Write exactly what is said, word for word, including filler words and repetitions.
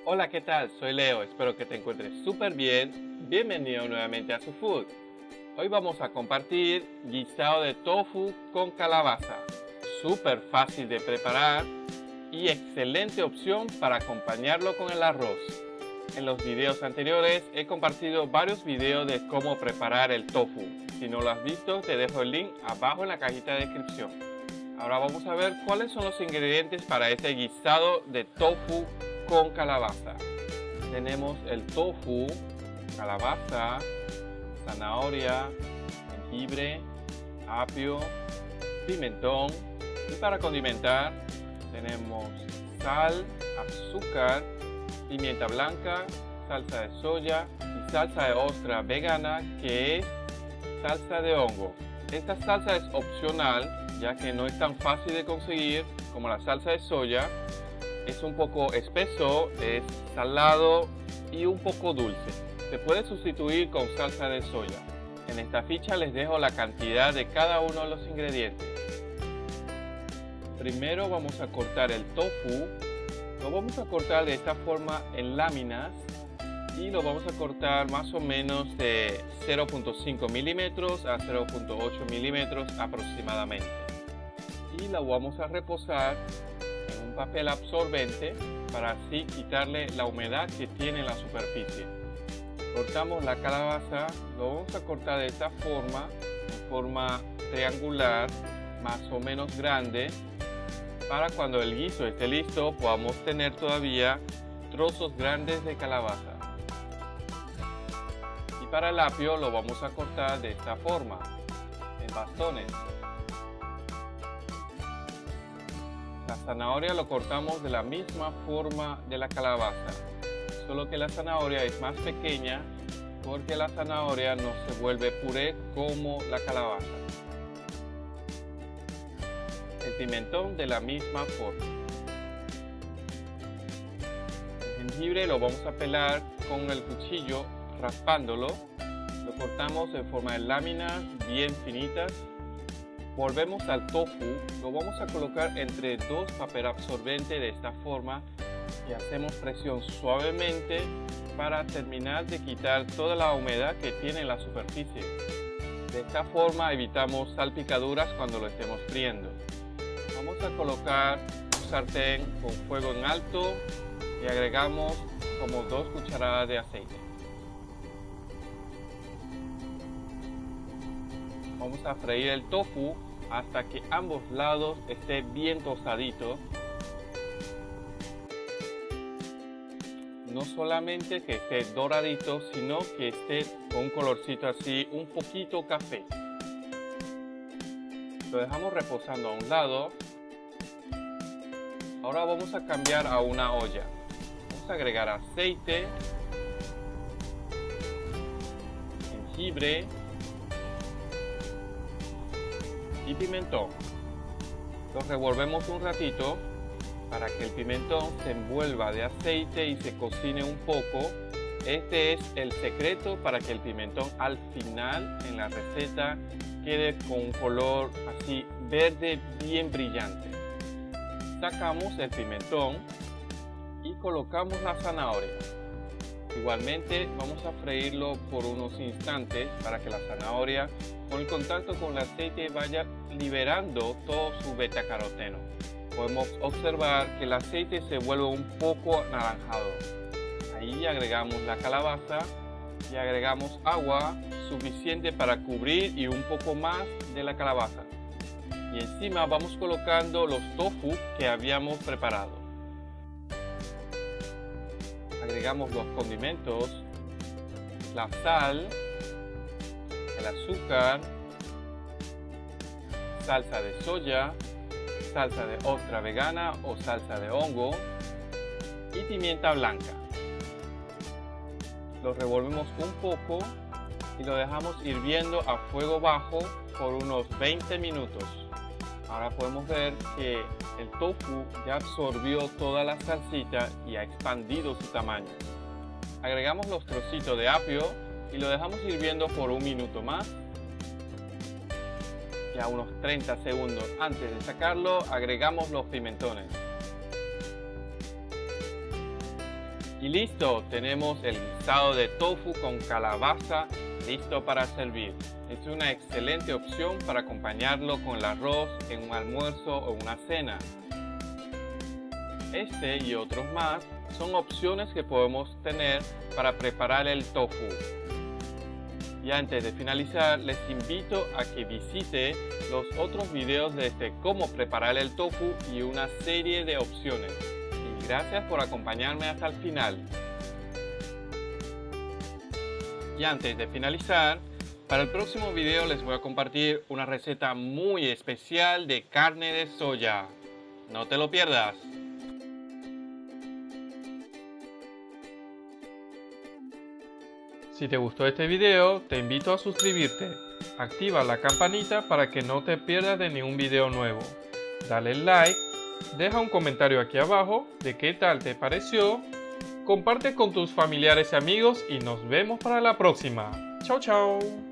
Hola, ¿qué tal? Soy Leo, espero que te encuentres súper bien. Bienvenido nuevamente a SuFood. Hoy vamos a compartir guisado de tofu con calabaza. Súper fácil de preparar y excelente opción para acompañarlo con el arroz. En los videos anteriores he compartido varios videos de cómo preparar el tofu. Si no lo has visto, te dejo el link abajo en la cajita de descripción. Ahora vamos a ver cuáles son los ingredientes para este guisado de tofu con calabaza. Tenemos el tofu, calabaza, zanahoria, jengibre, apio, pimentón y para condimentar tenemos sal, azúcar, pimienta blanca, salsa de soya y salsa de ostra vegana, que es salsa de hongo. Esta salsa es opcional ya que no es tan fácil de conseguir como la salsa de soya. Es un poco espeso, es salado y un poco dulce. Se puede sustituir con salsa de soya. En esta ficha les dejo la cantidad de cada uno de los ingredientes. Primero vamos a cortar el tofu. Lo vamos a cortar de esta forma en láminas y lo vamos a cortar más o menos de cero punto cinco milímetros a cero punto ocho milímetros aproximadamente. Y lo vamos a reposar en un papel absorbente para así quitarle la humedad que tiene en la superficie. Cortamos la calabaza, lo vamos a cortar de esta forma, en forma triangular, más o menos grande, para cuando el guiso esté listo podamos tener todavía trozos grandes de calabaza. Y para el apio lo vamos a cortar de esta forma, en bastones. La zanahoria lo cortamos de la misma forma de la calabaza, solo que la zanahoria es más pequeña porque la zanahoria no se vuelve puré como la calabaza. El pimentón de la misma forma. El jengibre lo vamos a pelar con el cuchillo raspándolo. Lo cortamos en forma de láminas bien finitas. Volvemos al tofu, lo vamos a colocar entre dos papel absorbente de esta forma y hacemos presión suavemente para terminar de quitar toda la humedad que tiene en la superficie. De esta forma evitamos salpicaduras cuando lo estemos friendo. Vamos a colocar un sartén con fuego en alto y agregamos como dos cucharadas de aceite. Vamos a freír el tofu hasta que ambos lados esté bien tostadito. No solamente que esté doradito, sino que esté con un colorcito así un poquito café. Lo dejamos reposando a un lado. Ahora vamos a cambiar a una olla. Vamos a agregar aceite, jengibre y pimentón. Lo revolvemos un ratito para que el pimentón se envuelva de aceite y se cocine un poco. Este es el secreto para que el pimentón al final en la receta quede con un color así verde bien brillante. Sacamos el pimentón y colocamos la zanahoria. Igualmente vamos a freírlo por unos instantes para que la zanahoria con el contacto con el aceite vaya liberando todo su betacaroteno. Podemos observar que el aceite se vuelve un poco anaranjado. Ahí agregamos la calabaza y agregamos agua suficiente para cubrir y un poco más de la calabaza. Y encima vamos colocando los tofu que habíamos preparado. Agregamos los condimentos, la sal, el azúcar, salsa de soya, salsa de ostra vegana o salsa de hongo y pimienta blanca. Lo revolvemos un poco y lo dejamos hirviendo a fuego bajo por unos veinte minutos. Ahora podemos ver que el tofu ya absorbió toda la salsita y ha expandido su tamaño. Agregamos los trocitos de apio y lo dejamos hirviendo por un minuto más. Y a unos treinta segundos antes de sacarlo agregamos los pimentones. Y listo, tenemos el guisado de tofu con calabaza listo para servir. Es una excelente opción para acompañarlo con el arroz en un almuerzo o una cena. Este y otros más son opciones que podemos tener para preparar el tofu. Y antes de finalizar, les invito a que visite los otros videos de este cómo preparar el tofu y una serie de opciones. Y gracias por acompañarme hasta el final. Y antes de finalizar, para el próximo video les voy a compartir una receta muy especial de carne de soya. No te lo pierdas. Si te gustó este video, te invito a suscribirte. Activa la campanita para que no te pierdas de ningún video nuevo. Dale like, deja un comentario aquí abajo de qué tal te pareció. Comparte con tus familiares y amigos y nos vemos para la próxima. Chao, chao.